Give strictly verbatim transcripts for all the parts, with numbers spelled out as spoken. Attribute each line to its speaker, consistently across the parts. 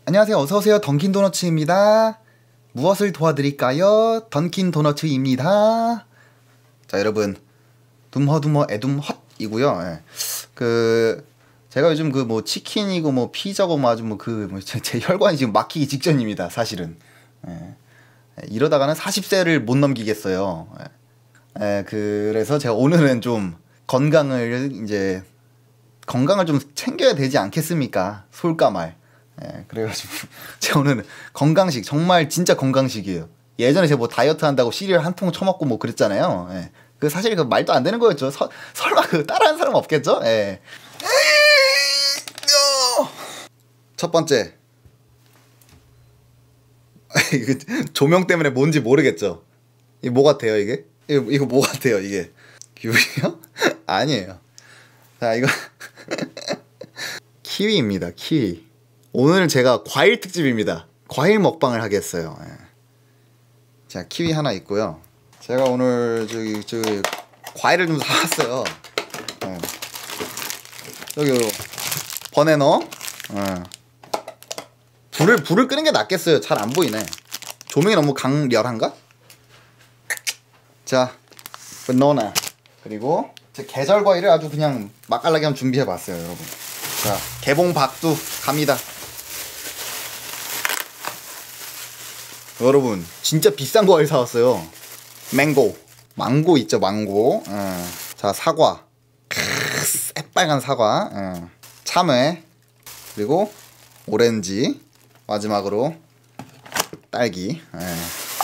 Speaker 1: 안녕하세요. 어서오세요. 던킨도너츠입니다. 무엇을 도와드릴까요? 던킨도너츠입니다. 자, 여러분, 둠허둠허 애둠헛이고요. 예. 그 제가 요즘 그 뭐 치킨이고 뭐 피자고 뭐 아주 뭐 그 뭐 제 혈관이 지금 막히기 직전입니다. 사실은. 예. 이러다가는 사십 세를 못 넘기겠어요. 예. 예, 그래서 제가 오늘은 좀 건강을 이제 건강을 좀 챙겨야 되지 않겠습니까? 솔까말. 예, 그래가지고 제가 오늘 건강식, 정말 진짜 건강식이에요. 예전에 제가 뭐 다이어트 한다고 시리얼 한 통 처먹고 뭐 그랬잖아요. 예. 그 사실 그 말도 안 되는 거였죠. 서, 설마 그 따라하는 사람 없겠죠? 예. 첫 번째, 이거 조명 때문에 뭔지 모르겠죠? 이게 뭐 같아요, 이게? 이거, 이거 뭐 같아요, 이게? 귤이요? 아니에요. 자, 이거 키위입니다. 키위. 오늘 제가 과일 특집입니다. 과일 먹방을 하겠어요. 예. 자, 키위 하나 있고요. 제가 오늘 저기 저기 과일을 좀 사왔어요. 예. 여기 버네너. 예. 불을 불을 끄는 게 낫겠어요. 잘 안 보이네. 조명이 너무 강렬한가? 자, 바나나. 그리고 제 계절 과일을 아주 그냥 맛깔나게 한번 준비해봤어요, 여러분. 자, 개봉 박두 갑니다. 여러분, 진짜 비싼 과일 사왔어요. 망고. 망고 있죠, 망고. 음. 자, 사과. 크으, 새빨간 사과. 음. 참외. 그리고 오렌지. 마지막으로 딸기. 음.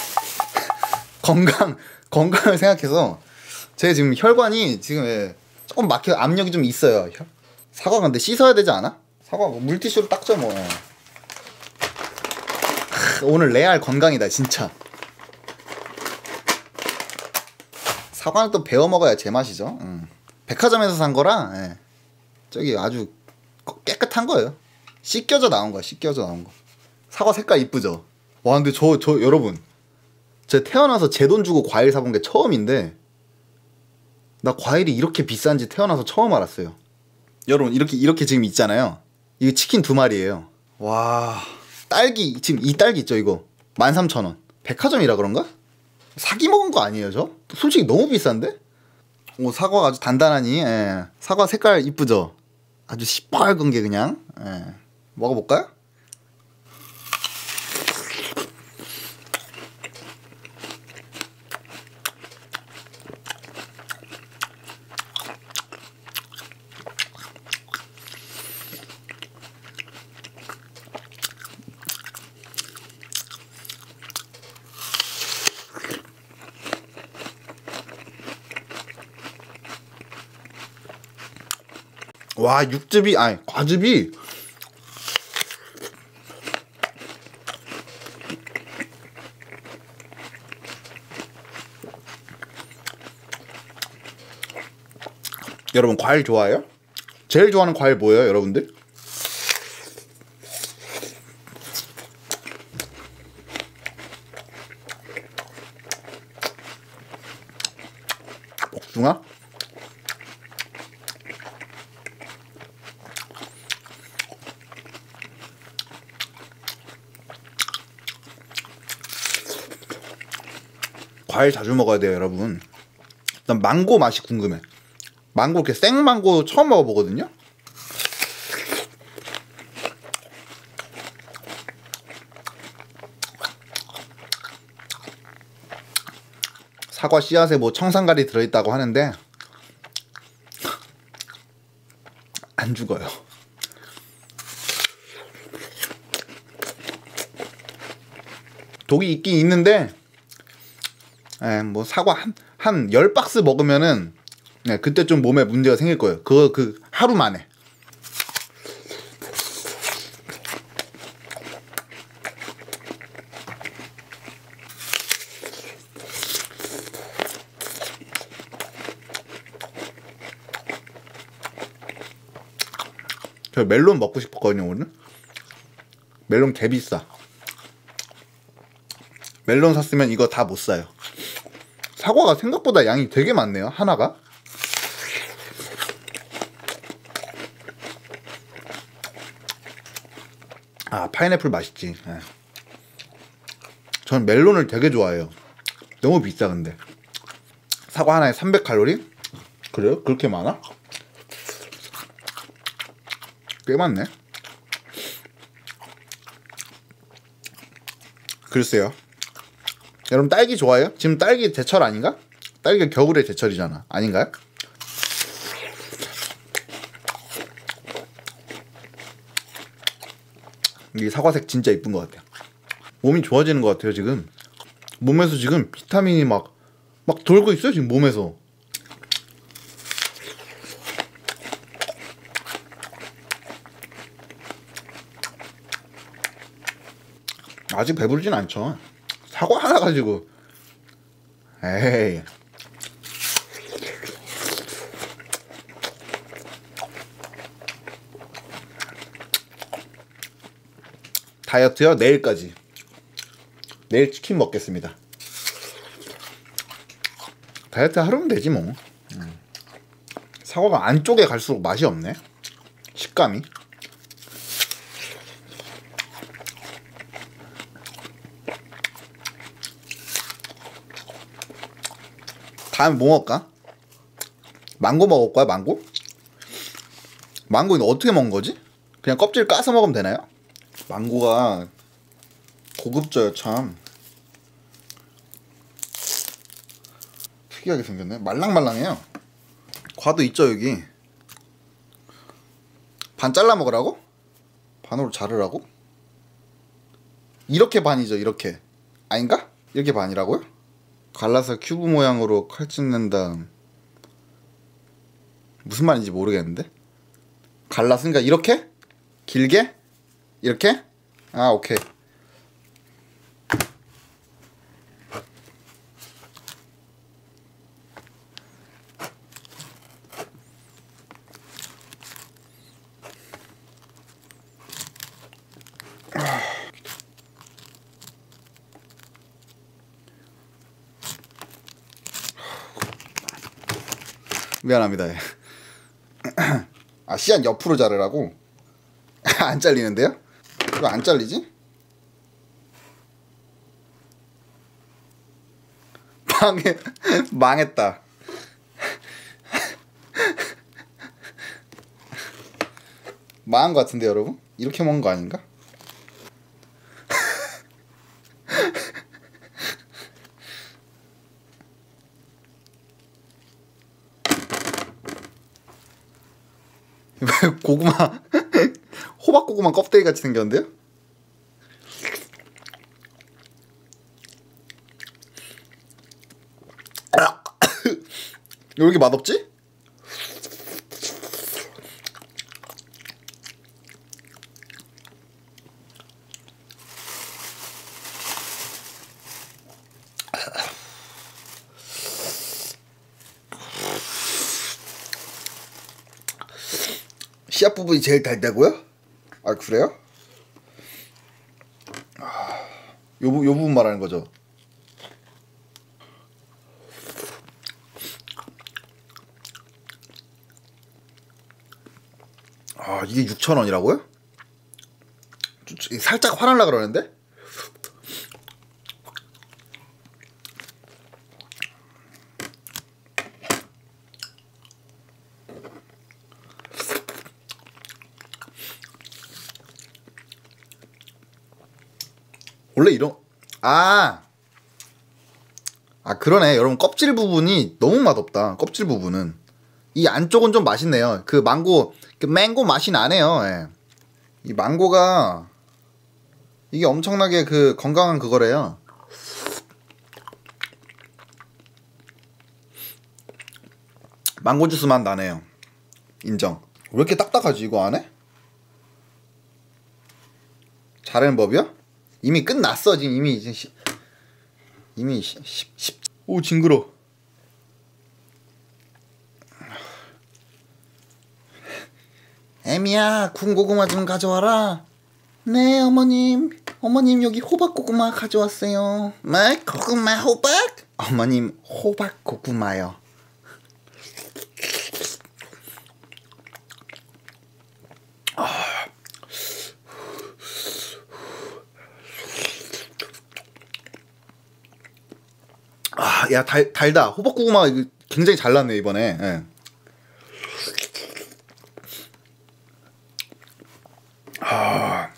Speaker 1: 건강, 건강을 생각해서 제 지금 혈관이 지금 예, 조금 막혀, 압력이 좀 있어요. 사과 근데 씻어야 되지 않아? 사과 뭐 물티슈로 닦죠 뭐. 예. 오늘 레알 건강이다 진짜. 사과는 또 베어 먹어야 제맛이죠. 음. 백화점에서 산 거라 예. 저기 아주 깨끗한 거예요. 씻겨져 나온 거야. 씻겨져 나온 거. 사과 색깔 이쁘죠. 와 근데 저 저 여러분, 제가 태어나서 제 돈 주고 과일 사본 게 처음인데 나 과일이 이렇게 비싼지 태어나서 처음 알았어요. 여러분 이렇게 이렇게 지금 있잖아요. 이거 치킨 두 마리예요. 와. 딸기, 지금 이 딸기 있죠, 이거. 만 삼천 원. 백화점이라 그런가? 사기 먹은 거 아니에요, 저? 솔직히 너무 비싼데? 오, 사과가 아주 단단하니, 예. 사과 색깔 이쁘죠? 아주 시뻘건 게 그냥, 예. 먹어볼까요? 와, 육즙이, 아니, 과즙이. 여러분, 과일 좋아해요? 제일 좋아하는 과일 뭐예요, 여러분들? 복숭아? 과일 자주 먹어야 돼요, 여러분. 난 망고 맛이 궁금해. 망고 이렇게 생망고 처음 먹어보거든요. 사과 씨앗에 뭐 청산가리 들어있다고 하는데 안 죽어요. 독이 있긴 있는데 에, 뭐 사과 한, 한 열 박스 먹으면은 네, 그때 좀 몸에 문제가 생길 거예요. 그거 그 하루 만에. 저 멜론 먹고 싶었거든요, 오늘. 멜론 개 비싸. 멜론 샀으면 이거 다 못 사요. 사과가 생각보다 양이 되게 많네요, 하나가. 아, 파인애플 맛있지. 예. 전 멜론을 되게 좋아해요. 너무 비싸 근데. 사과 하나에 삼백 칼로리? 그래요? 그렇게 많아? 꽤 많네. 글쎄요. 여러분 딸기 좋아해요? 지금 딸기 제철 아닌가? 딸기가 겨울의 제철이잖아. 아닌가요? 이 사과색 진짜 이쁜 것 같아요. 몸이 좋아지는 것 같아요 지금. 몸에서 지금 비타민이 막 막 돌고 있어요 지금 몸에서. 아직 배부르진 않죠. 사과 하나 가지고. 에이. 다이어트요? 내일까지. 내일 치킨 먹겠습니다. 다이어트 하루면 되지 뭐. 음. 사과가 안쪽에 갈수록 맛이 없네. 식감이. 다음에 뭐 먹을까? 망고 먹을 거야? 망고? 망고는 어떻게 먹는 거지? 그냥 껍질 까서 먹으면 되나요? 망고가 고급져요 참. 특이하게 생겼네. 말랑말랑해요. 과도 있죠 여기. 반 잘라 먹으라고? 반으로 자르라고? 이렇게 반이죠 이렇게. 아닌가? 이렇게 반이라고요? 갈라서 큐브 모양으로 칼집 낸 다음. 무슨 말인지 모르겠는데? 갈랐으니까 이렇게? 길게? 이렇게? 아 오케이. 미안합니다. 아 씨앗 옆으로 자르라고? 안 잘리는데요? 왜 안 잘리지? 망해, 망했다. 망한 것 같은데 여러분? 이렇게 먹은 거 아닌가? 고구마 호박 고구마 껍데기 같이 생겼는데요? 왜 이렇게 맛없지? 씨앗 부분이 제일 달다고요? 아 그래요? 요, 요 부분 말하는 거죠? 아 이게 육천 원이라고요? 살짝 화날라 그러는데? 원래 이런 아, 아 그러네 여러분. 껍질 부분이 너무 맛없다. 껍질 부분은. 이 안쪽은 좀 맛있네요. 그 망고 그 망고 맛이 나네요. 예. 이 망고가 이게 엄청나게 그 건강한 그거래요. 망고 주스 맛 나네요. 인정. 왜 이렇게 딱딱하지 이거 안에? 자르는 법이요? 이미 끝났어 지금. 이미 이제 시, 이미 십, 십, 오 징그러. 애미야 군고구마 좀 가져와라. 네 어머님. 어머님 여기 호박 고구마 가져왔어요. 뭐? 고구마 호박? 어머님 호박 고구마요. 야, 달, 달다. 호박고구마 굉장히 잘 났네 이번에. 예. 아.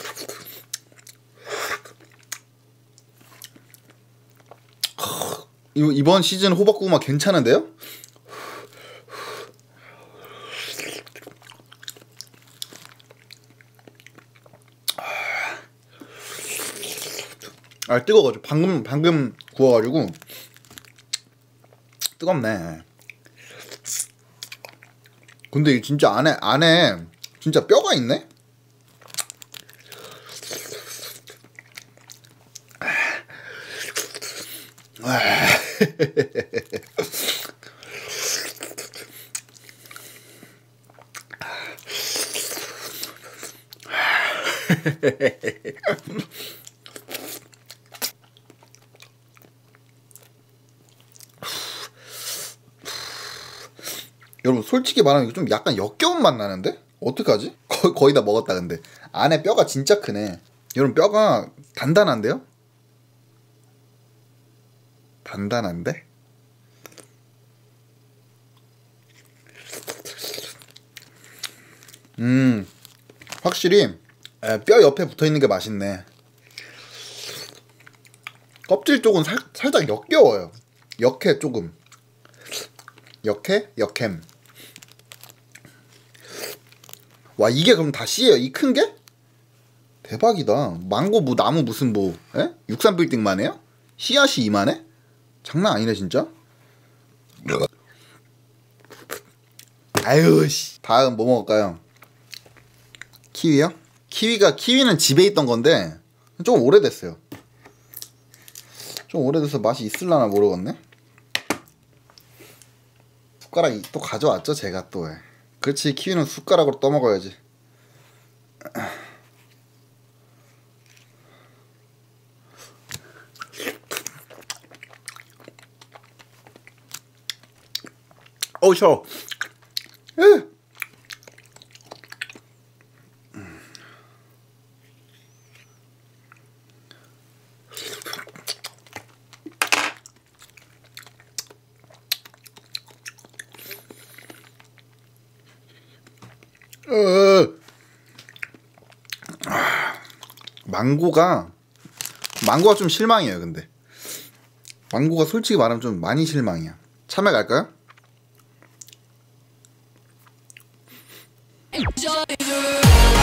Speaker 1: 이번 시즌 호박고구마 괜찮은데요? 아, 뜨거워가지고 방금 방금 구워가지고 뜨겁네. 근데 이 진짜 안에 안에 진짜 뼈가 있네. 여러분 솔직히 말하면 좀 약간 역겨운 맛 나는데? 어떡하지? 거, 거의 다 먹었다. 근데 안에 뼈가 진짜 크네. 여러분 뼈가 단단한데요? 단단한데? 음 확실히 뼈 옆에 붙어있는 게 맛있네. 껍질 쪽은 살, 살짝 역겨워요. 역해 조금. 역해? 역햄. 와 이게 그럼 다 씨예요? 이 큰 게? 대박이다. 망고 뭐 나무 무슨 뭐 에? 육삼 빌딩만 해요? 씨앗이 이만해? 장난 아니네 진짜. 아유 씨. 다음 뭐 먹을까요? 키위요? 키위가 키위는 집에 있던 건데 좀 오래됐어요. 좀 오래돼서 맛이 있을라나 모르겠네. 숟가락 또 가져왔죠 제가 또. 그렇지 키위는 숟가락으로 떠먹어야지. 어우 시원해. 어. 망고가 망고가 좀 실망이에요. 근데 망고가 솔직히 말하면 좀 많이 실망이야. 참외 갈까요?
Speaker 2: Enjoy the